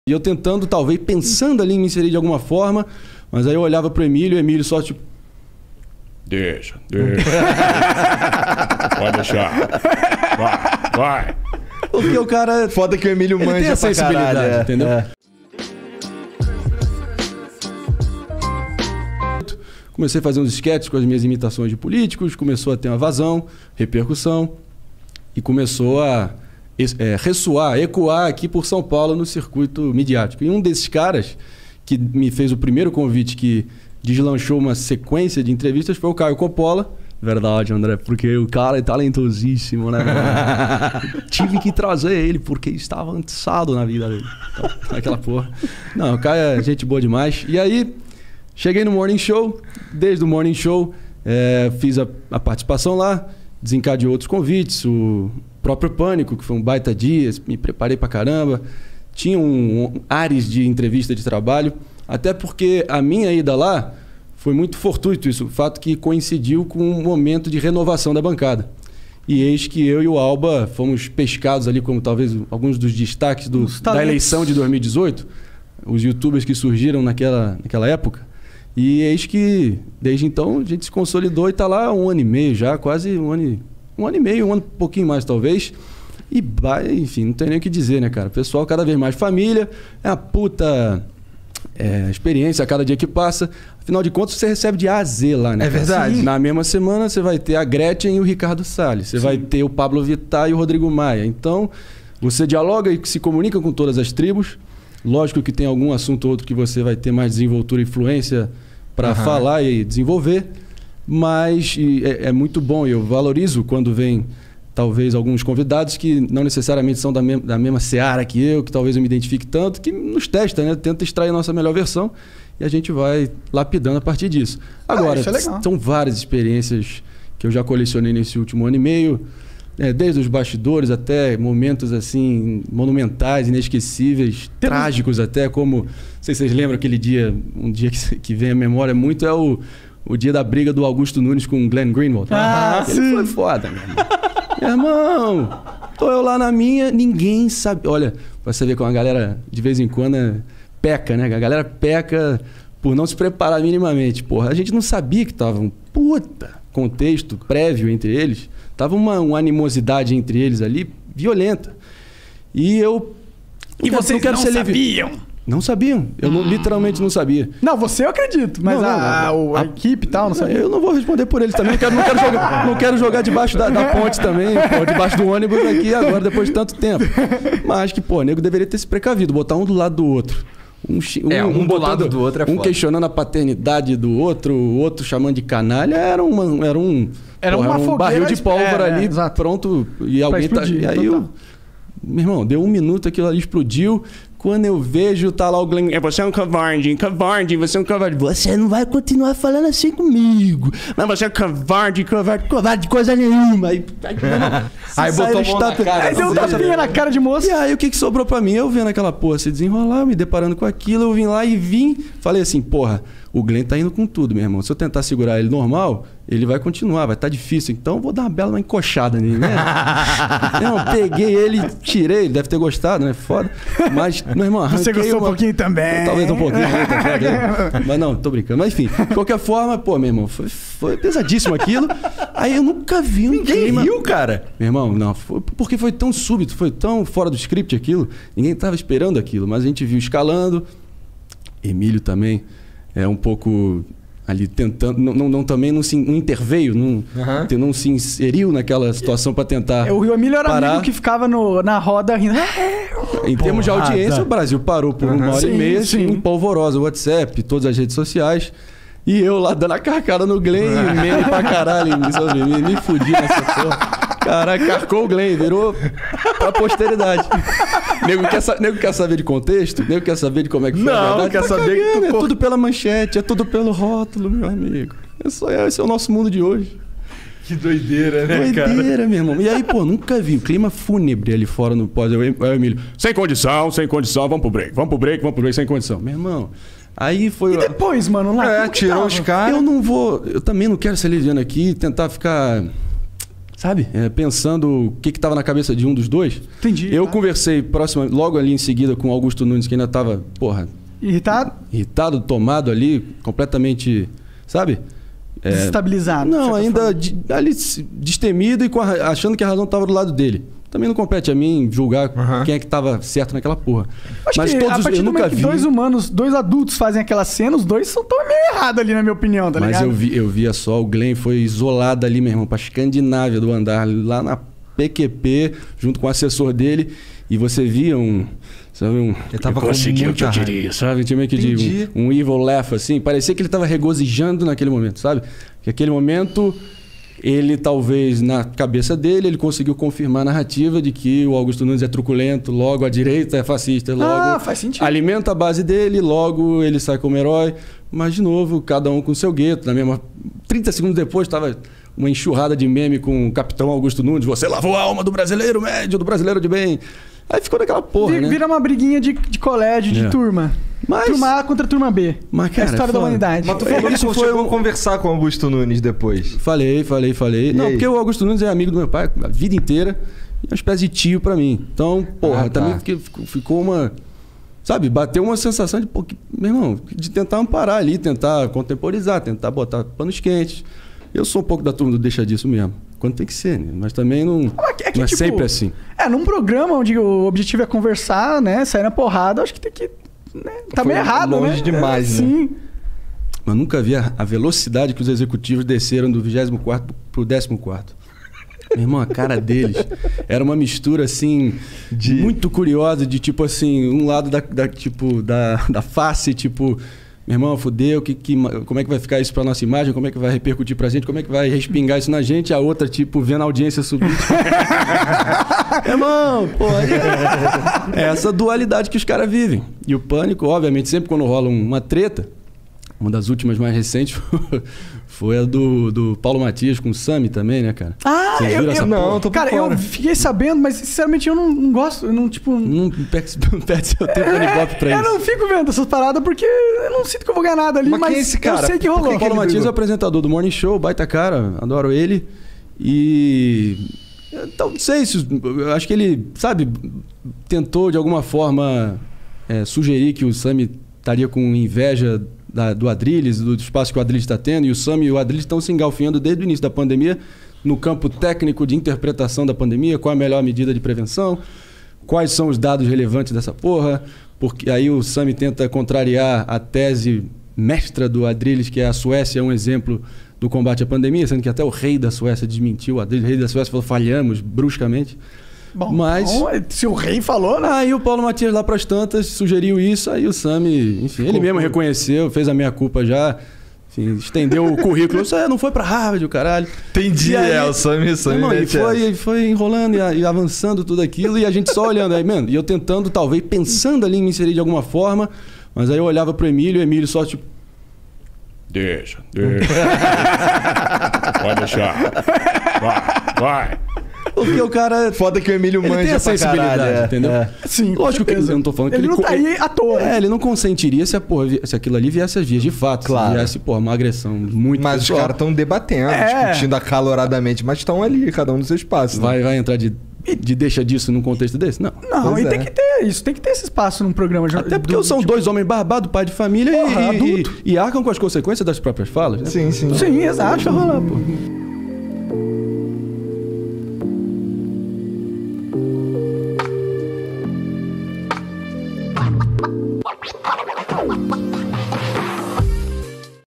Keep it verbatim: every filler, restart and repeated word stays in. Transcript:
E eu tentando, talvez, pensando ali em me inserir de alguma forma, mas aí eu olhava pro Emílio e o Emílio só tipo... Deixa, deixa. Pode deixar. Vai, vai. Porque o cara... Foda que o Emílio ele manja tem a pra sensibilidade, caralho, é, entendeu? é. Comecei a fazer uns sketches com as minhas imitações de políticos, começou a ter uma vazão, repercussão, e começou a é, ressoar, ecoar aqui por São Paulo no circuito midiático. E um desses caras que me fez o primeiro convite que deslanchou uma sequência de entrevistas foi o Caio Coppola. Verdade, André, porque o cara é talentosíssimo, né? Tive que trazer ele, porque estava avançado na vida dele. Então, aquela porra. Não, o Caio é gente boa demais. E aí, cheguei no Morning Show. Desde o Morning Show, é, fiz a, a participação lá, desencadeou outros convites, o próprio Pânico, que foi um baita dia, me preparei pra caramba. Tinha um, um ares de entrevista de trabalho, até porque a minha ida lá foi muito fortuito isso, o fato que coincidiu com um momento de renovação da bancada. E eis que eu e o Alba fomos pescados ali como talvez alguns dos destaques do, da eleição de dois mil e dezoito, os youtubers que surgiram naquela, naquela época. E eis que, desde então, a gente se consolidou e está lá há um ano e meio já, quase um ano, e, um ano e meio, um ano um pouquinho mais talvez. E, enfim, não tem nem o que dizer, né, cara? O pessoal cada vez mais família, é uma puta é, experiência a cada dia que passa. Afinal de contas, você recebe de A a Z lá, né? É verdade. Sim. Na mesma semana, você vai ter a Gretchen e o Ricardo Salles. Você Sim. vai ter o Pablo Vittar e o Rodrigo Maia. Então, você dialoga e se comunica com todas as tribos. Lógico que tem algum assunto ou outro que você vai ter mais desenvoltura e influência para uhum. falar e desenvolver, mas e é, é muito bom e eu valorizo quando vem talvez alguns convidados que não necessariamente são da, me da mesma seara que eu, que talvez eu me identifique tanto, que nos testa, né? Tenta extrair a nossa melhor versão e a gente vai lapidando a partir disso. Agora, ah, é são várias experiências que eu já colecionei nesse último ano e meio, É, desde os bastidores até momentos assim monumentais, inesquecíveis, Temos... trágicos até, como, não sei se vocês lembram aquele dia, um dia que, que vem à memória muito, é o, o dia da briga do Augusto Nunes com o Glenn Greenwald. Ah, Ele sim. foi foda, meu irmão. Meu irmão, tô eu lá na minha, ninguém sabe. Olha, você vê como a galera de vez em quando é, peca, né? A galera peca por não se preparar minimamente. Porra, a gente não sabia que tava um puta contexto prévio entre eles. Tava uma, uma animosidade entre eles ali, violenta. E eu... E não vocês quero não ser sabiam? Levi... Não sabiam. Eu hum. não, literalmente não sabia. Não, você eu acredito. Mas não, a, não, a, a, a equipe e tal, não sabia. Eu não vou responder por eles também. Não quero, não quero, jogar, não quero jogar debaixo da, da ponte também. Pô, debaixo do ônibus aqui agora, depois de tanto tempo. Mas que, pô, o nego deveria ter se precavido. Botar um do lado do outro. Um, um, é, um, um do botando, lado do outro é Um foda. questionando a paternidade do outro, o outro chamando de canalha. Era, uma, era um... Era, porra, uma era um barril de pólvora é, ali, é, pronto. E alguém explodir, tá... E aí eu... Meu irmão, deu um minuto, aquilo ali explodiu. Quando eu vejo, tá lá o Glenn... É, você é um covarde, covarde, você é um covarde. Você não vai continuar falando assim comigo. Mas você é covarde, covarde, covarde de coisa nenhuma. Aí, aí, aí botou a mão na cara. Aí deu um tapinha na cara de moço. E aí o que, que sobrou pra mim? Eu vendo aquela porra se desenrolar, me deparando com aquilo, eu vim lá e vim... Falei assim, porra, o Glenn tá indo com tudo, meu irmão. Se eu tentar segurar ele normal, ele vai continuar, vai estar tá difícil. Então eu vou dar uma bela uma encoxada nele, né? Não, peguei ele, tirei, ele deve ter gostado, né? Foda. Mas, meu irmão, você gostou uma... um pouquinho também. Talvez um pouquinho. Tá mas não, tô brincando. Mas enfim, de qualquer forma, pô, meu irmão, foi, foi pesadíssimo aquilo. Aí eu nunca vi um Ninguém clima... riu, cara? Meu irmão, não. Foi porque foi tão súbito, foi tão fora do script aquilo. Ninguém tava esperando aquilo, mas a gente viu escalando. Emílio também é um pouco... ali tentando, não, não, não também não se não interveio, não, uhum. não se inseriu naquela situação para tentar. O Rio Emílio era parar. amigo que ficava no, na roda rindo. Em termos de audiência, o Brasil parou por uhum. uma hora sim, e meia, sim. Assim, polvorosa, WhatsApp, todas as redes sociais. E eu lá dando a carcada no Glenn, meme pra caralho, me, me fudi nessa porra. Caraca, carcou o Glenn, virou pra posteridade. Nego quer, nego quer saber de contexto? Nego quer saber de como é que foi não, a verdade? Quer tá saber cagando, que tu... É tudo pela manchete, é tudo pelo rótulo, meu amigo. Esse é, esse é o nosso mundo de hoje. Que doideira, né, doideira, cara? Doideira, meu irmão. E aí, pô, nunca vi. O clima fúnebre ali fora no pós. Aí o Emílio, sem condição, sem condição, vamos pro break. Vamos pro break, vamos pro break, sem condição. Meu irmão... Aí foi... E depois, mano, lá é, tirou os caras. Eu não vou... Eu também não quero ser lidiano aqui e tentar ficar... sabe? É, pensando o que estava na cabeça de um dos dois. Entendi. Eu tá. conversei próximo, logo ali em seguida com o Augusto Nunes, que ainda estava, porra... Irritado? Irritado, tomado ali, completamente, sabe? É, Desestabilizado. Não, ainda de, ali destemido e com a, achando que a razão estava do lado dele. Também não compete a mim julgar uhum. quem é que estava certo naquela porra. Acho Mas que todos a partir eu do nunca vi. Que dois humanos, dois adultos fazem aquela cena, os dois são tão meio errados ali, na minha opinião, tá Mas ligado? Mas eu, vi, eu via só, o Glenn foi isolado ali, meu irmão, pra Escandinávia do andar, lá na P Q P, junto com o assessor dele, e você via um... Sabe, um... Ele tava com o que eu queria, sabe? Tinha meio que de um, um evil laugh, assim. Parecia que ele tava regozijando naquele momento, sabe? Que aquele momento... Ele, talvez, na cabeça dele, ele conseguiu confirmar a narrativa de que o Augusto Nunes é truculento, logo a direita é fascista, logo ah, faz sentido. alimenta a base dele, logo ele sai como herói. Mas, de novo, cada um com seu gueto. Na mesma... trinta segundos depois, estava uma enxurrada de meme com o Capitão Augusto Nunes. Você lavou a alma do brasileiro médio, do brasileiro de bem. Aí ficou naquela porra, Vira, né? Vira uma briguinha de, de colégio, de é. turma. Mas... Turma A contra turma B. Mas, cara, é a história da humanidade. Mas tu falou isso que foi chegou um... a conversar com o Augusto Nunes depois. Falei, falei, falei. E Não, aí? Porque o Augusto Nunes é amigo do meu pai a vida inteira. E é uma espécie de tio pra mim. Então, porra, ah, tá. também ficou, ficou uma... Sabe, bateu uma sensação de, pô, que, meu irmão, de tentar amparar ali, tentar contemporizar, tentar botar panos quentes. Eu sou um pouco da turma do deixa disso mesmo. Quando tem que ser, né? Mas também não é, que, é, que, não é tipo, sempre assim. É, num programa onde o objetivo é conversar, né? Sair na porrada, acho que tem que... Né? Tá Foi meio errado, longe né? demais, é, né? Sim. Mas nunca vi a, a velocidade que os executivos desceram do vigésimo quarto pro décimo quarto. Meu irmão, a cara deles era uma mistura, assim, de... muito curiosa, de tipo assim, um lado da, da, tipo, da, da face, tipo... Meu irmão, fudeu, que, que, como é que vai ficar isso pra nossa imagem? Como é que vai repercutir pra gente? Como é que vai respingar isso na gente? A outra, tipo, vendo a audiência subir. Irmão, pô, é essa dualidade que os caras vivem. E o Pânico, obviamente, sempre quando rola uma treta, uma das últimas mais recentes foi a do, do Paulo Matias com o Sami também, né, cara? Ah, Vocês eu, viram essa eu porra? não, tô Cara, eu fiquei sabendo, mas sinceramente eu não, não gosto, eu não, tipo... Não perde, não perde seu tempo no Ibope pra eu isso. Eu não fico vendo essas paradas porque eu não sinto que eu vou ganhar nada ali, mas, mas esse cara? eu sei que rolou. O Paulo Matias é o apresentador do Morning Show, baita cara, adoro ele. E... Então, não sei se... Eu acho que ele, sabe, tentou de alguma forma é, sugerir que o Sami estaria com inveja da, do Adrilles, do espaço que o Adrilles está tendo, e o Sami e o Adrilles estão se engalfinhando desde o início da pandemia no campo técnico de interpretação da pandemia, qual a melhor medida de prevenção, quais são os dados relevantes dessa porra, porque aí o Sami tenta contrariar a tese mestra do Adrilles, que é a Suécia é um exemplo do combate à pandemia, sendo que até o rei da Suécia desmentiu, o Adrilles, o rei da Suécia falou, falhamos bruscamente. Bom, mas bom, se o rei falou, né? Aí o Paulo Matias lá pras tantas sugeriu isso, aí o Sami, enfim, ele mesmo reconheceu, fez a meia-culpa já, enfim, estendeu o currículo. Isso aí não foi pra Harvard, o caralho. Entendi, aí, é, o Sami, o Sami. Não, e foi, foi enrolando e, e avançando tudo aquilo, e a gente só olhando aí, mano, e eu tentando, talvez, pensando ali em me inserir de alguma forma, mas aí eu olhava pro Emílio, e o Emílio só tipo... Deixa, deixa. Pode deixar. Vai, vai. Porque o cara... Foda que o Emílio manja tem a sensibilidade, caralho, é, entendeu? É. Sim, lógico que eu não tô falando que ele... Ele não tá aí à toa. É, ele não consentiria se, a porra, se aquilo ali viesse às vias de fato. Claro. Se viesse, porra, uma agressão muito Mas pessoal. os caras estão debatendo, é. discutindo acaloradamente, mas estão ali, cada um no seu espaço. Né? Vai, vai entrar de... de deixa disso num contexto desse? Não. Não, pois e é. tem que ter isso, tem que ter esse espaço num programa. Até porque do, são tipo... dois homens barbados, pai de família, porra, e, adulto. E, e arcam com as consequências das próprias falas. Né? Sim, sim. Sim, exato. Deixa rolar, pô.